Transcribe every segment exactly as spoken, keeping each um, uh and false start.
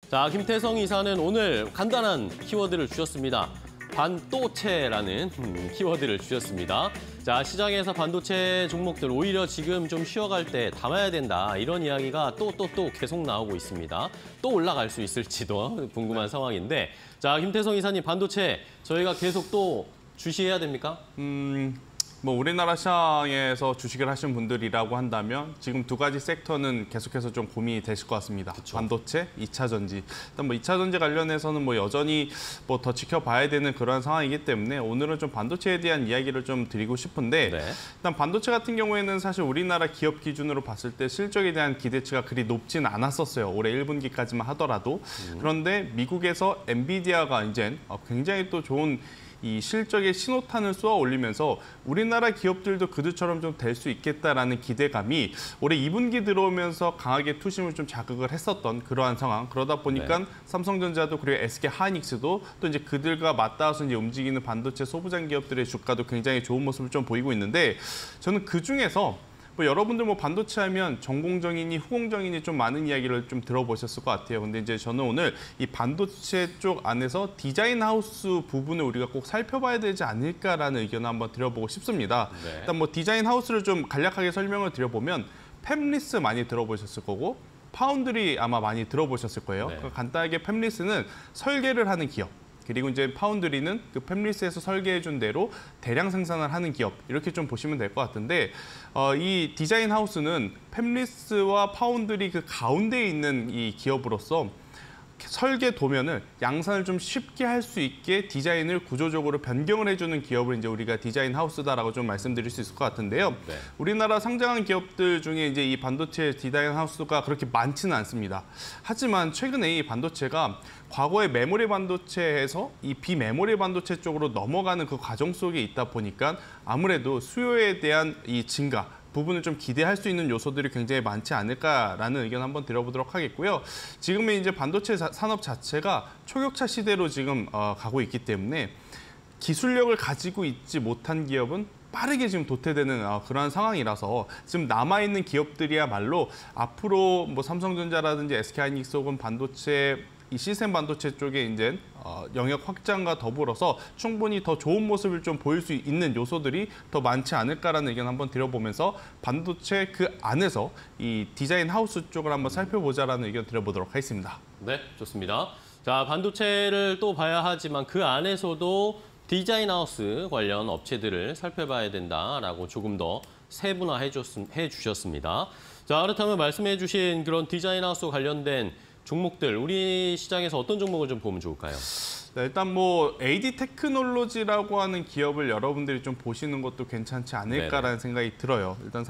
자, 김태성 이사는 오늘 간단한 키워드를 주셨습니다. 반도체라는 키워드를 주셨습니다. 자, 시장에서 반도체 종목들 오히려 지금 좀 쉬어갈 때 담아야 된다. 이런 이야기가 또 또 또 계속 나오고 있습니다. 또 올라갈 수 있을지도 궁금한 상황인데, 자, 김태성 이사님, 반도체 저희가 계속 또 주시해야 됩니까? 음, 뭐 우리나라 시장에서 주식을 하신 분들이라고 한다면 지금 두 가지 섹터는 계속해서 좀 고민이 되실 것 같습니다. 그쵸. 반도체, 이차 전지. 일단 뭐 이차 전지 관련해서는 뭐 여전히 뭐 더 지켜봐야 되는 그런 상황이기 때문에 오늘은 좀 반도체에 대한 이야기를 좀 드리고 싶은데, 네. 일단 반도체 같은 경우에는 사실 우리나라 기업 기준으로 봤을 때 실적에 대한 기대치가 그리 높지는 않았었어요. 올해 일 분기까지만 하더라도. 음. 그런데 미국에서 엔비디아가 이제 굉장히 또 좋은 이 실적의 신호탄을 쏘아 올리면서 우리나라 기업들도 그들처럼 좀 될 수 있겠다라는 기대감이 올해 이 분기 들어오면서 강하게 투심을 좀 자극을 했었던 그러한 상황. 그러다 보니까 네. 삼성전자도 그리고 에스케이하이닉스도 또 이제 그들과 맞닿아서 이제 움직이는 반도체 소부장 기업들의 주가도 굉장히 좋은 모습을 좀 보이고 있는데, 저는 그 중에서 뭐 여러분들 뭐 반도체 하면 전공정이니 후공정이니 좀 많은 이야기를 좀 들어보셨을 것 같아요. 근데 이제 저는 오늘 이 반도체 쪽 안에서 디자인 하우스 부분을 우리가 꼭 살펴봐야 되지 않을까라는 의견을 한번 드려보고 싶습니다. 네. 일단 뭐 디자인 하우스를 좀 간략하게 설명을 드려보면 팹리스 많이 들어보셨을 거고 파운드리 아마 많이 들어보셨을 거예요. 네. 그러니까 간단하게 팹리스는 설계를 하는 기업. 그리고 이제 파운드리는 그 팹리스에서 설계해준 대로 대량 생산을 하는 기업, 이렇게 좀 보시면 될 것 같은데, 어, 이 디자인 하우스는 팹리스와 파운드리 그 가운데에 있는 이 기업으로서 설계 도면을 양산을 좀 쉽게 할 수 있게 디자인을 구조적으로 변경을 해주는 기업을 이제 우리가 디자인 하우스다라고 좀 말씀드릴 수 있을 것 같은데요. 네. 우리나라 상장한 기업들 중에 이제 이 반도체 디자인 하우스가 그렇게 많지는 않습니다. 하지만 최근에 이 반도체가 과거의 메모리 반도체에서 이 비메모리 반도체 쪽으로 넘어가는 그 과정 속에 있다 보니까 아무래도 수요에 대한 이 증가, 부분을 좀 기대할 수 있는 요소들이 굉장히 많지 않을까라는 의견 한번 드려보도록 하겠고요. 지금의 이제 반도체 자, 산업 자체가 초격차 시대로 지금 어, 가고 있기 때문에 기술력을 가지고 있지 못한 기업은 빠르게 지금 도태되는 어, 그러한 상황이라서 지금 남아있는 기업들이야말로 앞으로 뭐 삼성전자라든지 에스케이하이닉스 혹은 반도체 이 시스템 반도체 쪽에 이제 어, 영역 확장과 더불어서 충분히 더 좋은 모습을 좀 보일 수 있는 요소들이 더 많지 않을까라는 의견 한번 드려보면서 반도체 그 안에서 이 디자인 하우스 쪽을 한번 살펴보자라는 의견 드려보도록 하겠습니다. 네, 좋습니다. 자, 반도체를 또 봐야 하지만 그 안에서도 디자인 하우스 관련 업체들을 살펴봐야 된다라고 조금 더 세분화해 주셨습니다. 자, 그렇다면 말씀해 주신 그런 디자인 하우스 관련된 종목들, 우리 시장에서 어떤 종목을 좀 보면 좋을까요? 네, 일단 뭐 에이디 테크놀로지라고 하는 기업을 여러분들이 좀 보시는 것도 괜찮지 않을까라는 네네. 생각이 들어요. 일단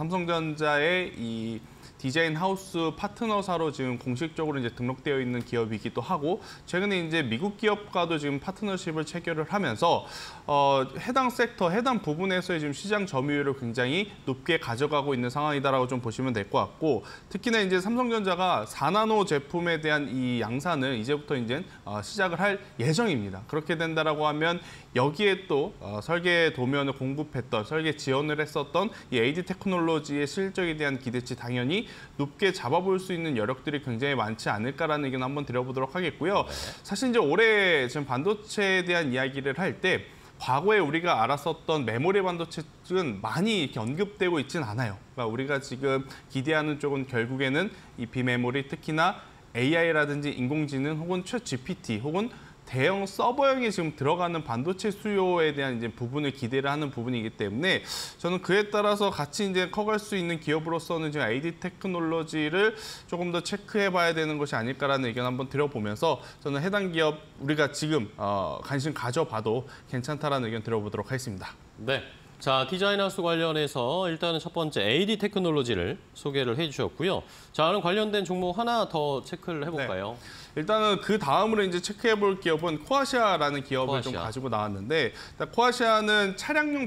삼성전자의 이 디자인 하우스 파트너사로 지금 공식적으로 이제 등록되어 있는 기업이기도 하고, 최근에 이제 미국 기업과도 지금 파트너십을 체결을 하면서 어, 해당 섹터, 해당 부분에서의 지금 시장 점유율을 굉장히 높게 가져가고 있는 상황이다라고 좀 보시면 될 것 같고, 특히나 이제 삼성전자가 사 나노 제품에 대한 이 양산을 이제부터 이제 어, 시작을 할 예정입니다. 그렇게 된다라고 하면 여기에 또 어, 설계 도면을 공급했던, 설계 지원을 했었던 이 에이디 테크놀로지의 실적에 대한 기대치 당연히 높게 잡아볼 수 있는 여력들이 굉장히 많지 않을까라는 의견 한번 드려보도록 하겠고요. 네. 사실 이제 올해 지금 반도체에 대한 이야기를 할 때 과거에 우리가 알았었던 메모리 반도체 쪽은 많이 이렇게 언급되고 있지는 않아요. 그러니까 우리가 지금 기대하는 쪽은 결국에는 이 비메모리, 특히나 에이아이라든지 인공지능 혹은 챗 지피티 혹은 대형 서버형에 지금 들어가는 반도체 수요에 대한 이제 부분을 기대를 하는 부분이기 때문에 저는 그에 따라서 같이 이제 커갈 수 있는 기업으로서는 지금 에이디 테크놀로지를 조금 더 체크해봐야 되는 것이 아닐까라는 의견 한번 드려보면서 저는 해당 기업 우리가 지금 어, 관심 가져봐도 괜찮다라는 의견 드려보도록 하겠습니다. 네. 자, 디자인 하우스 관련해서 일단은 첫 번째 에이디 테크놀로지를 소개를 해주셨고요. 자, 그럼 관련된 종목 하나 더 체크를 해볼까요? 네. 일단은 그 다음으로 이제 체크해볼 기업은 코아시아라는 기업을 코아시아. 좀 가지고 나왔는데, 코아시아는 차량용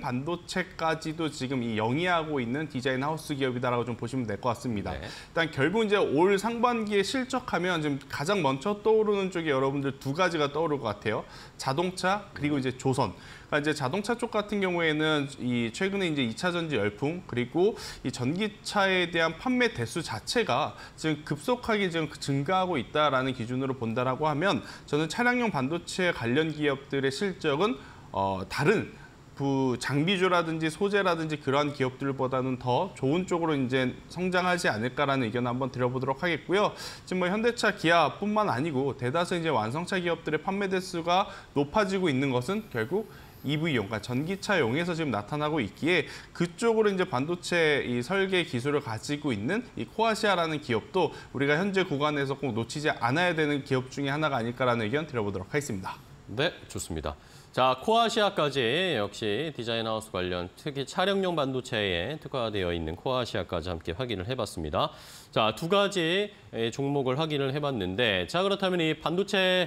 반도체까지도 지금 이 영위하고 있는 디자인 하우스 기업이다라고 좀 보시면 될 것 같습니다. 네. 일단 결국 이제 올 상반기에 실적하면 지금 가장 먼저 떠오르는 쪽이 여러분들 두 가지가 떠오를 것 같아요. 자동차 그리고 이제 조선. 그러니까 이제 자동차 쪽 같은 경우에는 이 최근에 이제 이 차 전지 열풍 그리고 이 전기차에 대한 판매 대수 자체가 지금 급속하게 지금 증가하고 있다라는 기준으로 본다라고 하면 저는 차량용 반도체 관련 기업들의 실적은 어, 다른 부 장비주라든지 소재라든지 그러한 기업들보다는 더 좋은 쪽으로 이제 성장하지 않을까라는 의견을 한번 드려보도록 하겠고요. 지금 뭐 현대차, 기아뿐만 아니고 대다수 이제 완성차 기업들의 판매 대수가 높아지고 있는 것은 결국 이브이용, 그러니까 전기차용에서 지금 나타나고 있기에 그쪽으로 이제 반도체 이 설계 기술을 가지고 있는 이 코아시아라는 기업도 우리가 현재 구간에서 꼭 놓치지 않아야 되는 기업 중에 하나가 아닐까라는 의견 드려보도록 하겠습니다. 네, 좋습니다. 자, 코아시아까지 역시 디자인 하우스 관련 특히 차량용 반도체에 특화되어 있는 코아시아까지 함께 확인을 해봤습니다. 자, 두 가지 종목을 확인을 해봤는데 자, 그렇다면 이 반도체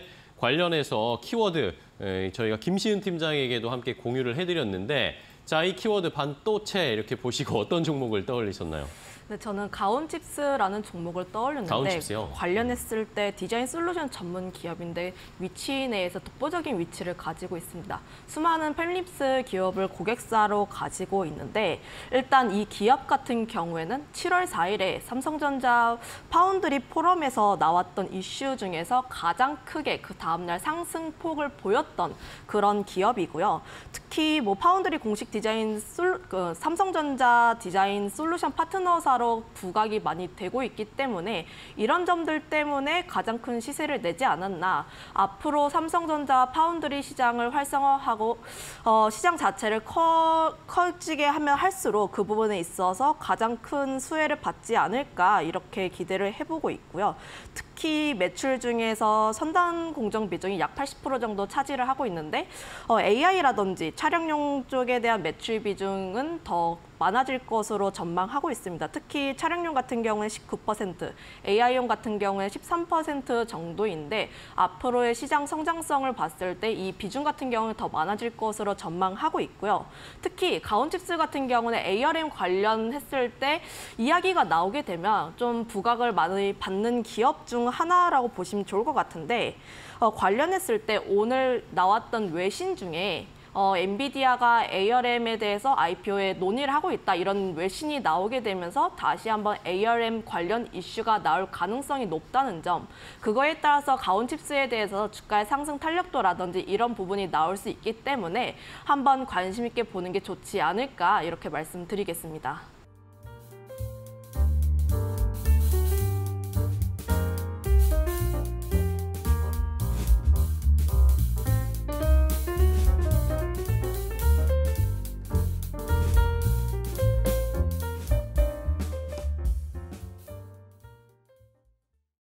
관련해서 키워드 저희가 김시은 팀장에게도 함께 공유를 해드렸는데 자, 이 키워드 반도체 이렇게 보시고 어떤 종목을 떠올리셨나요? 네, 저는 가온칩스라는 종목을 떠올렸는데 가온칩스요? 관련했을 때 디자인 솔루션 전문 기업인데 위치 내에서 독보적인 위치를 가지고 있습니다. 수많은 펠립스 기업을 고객사로 가지고 있는데 일단 이 기업 같은 경우에는 칠월 사일에 삼성전자 파운드리 포럼에서 나왔던 이슈 중에서 가장 크게 그 다음날 상승폭을 보였던 그런 기업이고요. 특히 뭐 파운드리 공식 디자인 솔, 그 삼성전자 디자인 솔루션 파트너사 로 부각이 많이 되고 있기 때문에 이런 점들 때문에 가장 큰 시세를 내지 않았나. 앞으로 삼성전자 파운드리 시장을 활성화하고 어, 시장 자체를 커, 커지게 하면 할수록 그 부분에 있어서 가장 큰 수혜를 받지 않을까 이렇게 기대를 해보고 있고요. 특히 매출 중에서 선단 공정 비중이 약 팔십 퍼센트 정도 차지를 하고 있는데 어, 에이아이라든지 차량용 쪽에 대한 매출 비중은 더 많아질 것으로 전망하고 있습니다. 특히 차량용 같은 경우는 십구 퍼센트, 에이아이용 같은 경우는 십삼 퍼센트 정도인데 앞으로의 시장 성장성을 봤을 때 이 비중 같은 경우는 더 많아질 것으로 전망하고 있고요. 특히 가온칩스 같은 경우는 에이알엠 관련했을 때 이야기가 나오게 되면 좀 부각을 많이 받는 기업 중 하나라고 보시면 좋을 것 같은데 어, 관련했을 때 오늘 나왔던 외신 중에 어, 엔비디아가 에이알엠에 대해서 아이피오에 논의를 하고 있다 이런 외신이 나오게 되면서 다시 한번 에이알엠 관련 이슈가 나올 가능성이 높다는 점, 그거에 따라서 가온칩스에 대해서 주가의 상승 탄력도라든지 이런 부분이 나올 수 있기 때문에 한번 관심 있게 보는 게 좋지 않을까 이렇게 말씀드리겠습니다.